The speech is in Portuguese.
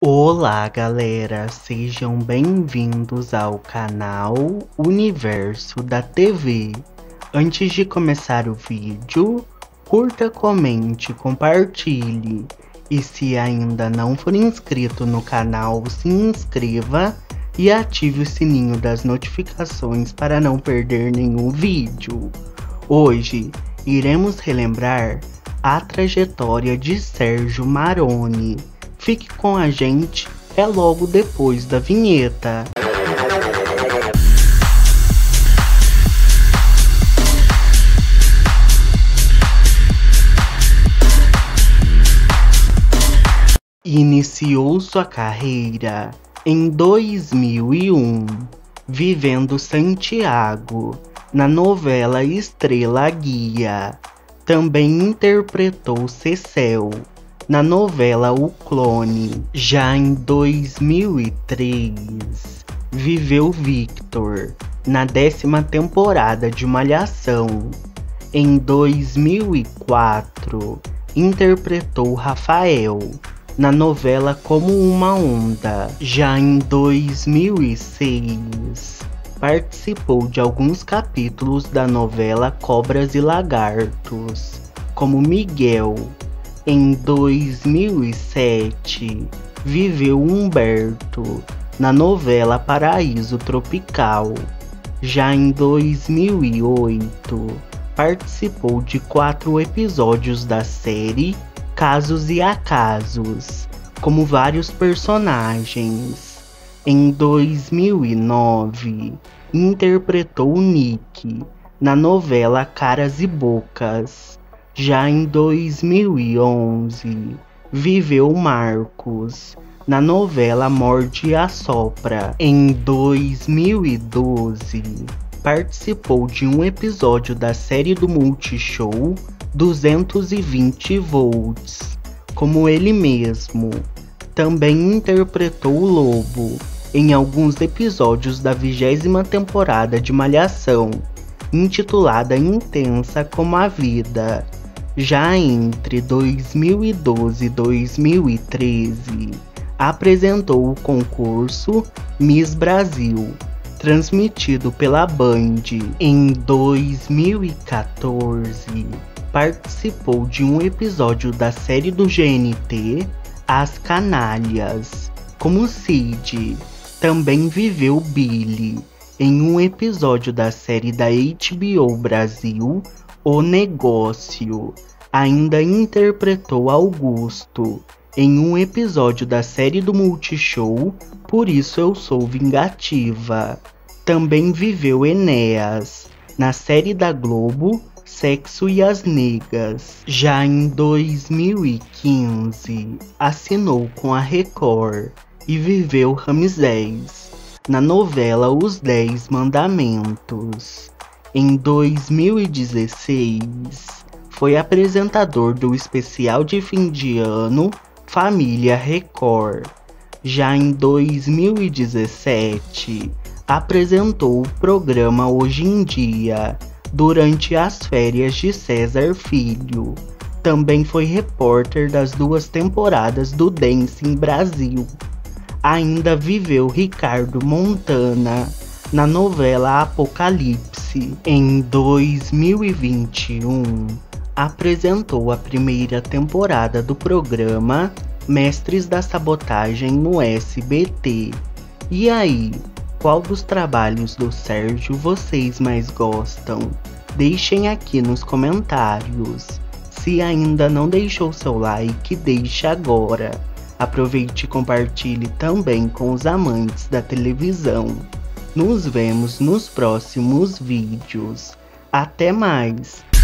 Olá galera, sejam bem-vindos ao canal Universo da TV. Antes de começar o vídeo, curta, comente, compartilhe. E se ainda não for inscrito no canal, se inscreva e ative o sininho das notificações para não perder nenhum vídeo. Hoje iremos relembrar a trajetória de Sérgio Maroni. Fique com a gente, é logo depois da vinheta. Iniciou sua carreira em 2001, vivendo Santiago, na novela Estrela Guia. Também interpretou Cecel na novela O Clone. Já em 2003, viveu Victor na 10ª temporada de Malhação. Em 2004, interpretou Rafael na novela Como Uma Onda. Já em 2006, participou de alguns capítulos da novela Cobras e Lagartos, como Miguel. Em 2007, viveu Humberto na novela Paraíso Tropical. Já em 2008, participou de 4 episódios da série Casos e Acasos, como vários personagens. Em 2009, interpretou Nick na novela Caras e Bocas. Já em 2011, viveu Marcos na novela Morde e Assopra. Em 2012, participou de um episódio da série do Multishow 220 volts, como ele mesmo. Também interpretou o Lobo em alguns episódios da 20ª temporada de Malhação, intitulada Intensa como a Vida. Já entre 2012 e 2013, apresentou o concurso Miss Brasil, transmitido pela Band. Em 2014, participou de um episódio da série do GNT As Canalhas, como Cid. Também viveu Billy em um episódio da série da HBO Brasil O Negócio. Ainda interpretou Augusto em um episódio da série do Multishow Por Isso Eu Sou Vingativa. Também viveu Enéas na série da Globo Sexo e as Negas. Já em 2015, assinou com a Record e viveu Ramsés na novela Os 10 Mandamentos. Em 2016, foi apresentador do especial de fim de ano Família Record. Já em 2017, apresentou o programa Hoje em Dia durante as férias de César Filho. Também foi repórter das 2 temporadas do Dancing Brasil. Ainda viveu Ricardo Montana na novela Apocalipse. Em 2021, apresentou a 1ª temporada do programa Mestres da Sabotagem no SBT. E aí, qual dos trabalhos do Sérgio vocês mais gostam? Deixem aqui nos comentários. Se ainda não deixou seu like, deixe agora. Aproveite e compartilhe também com os amantes da televisão. Nos vemos nos próximos vídeos. Até mais!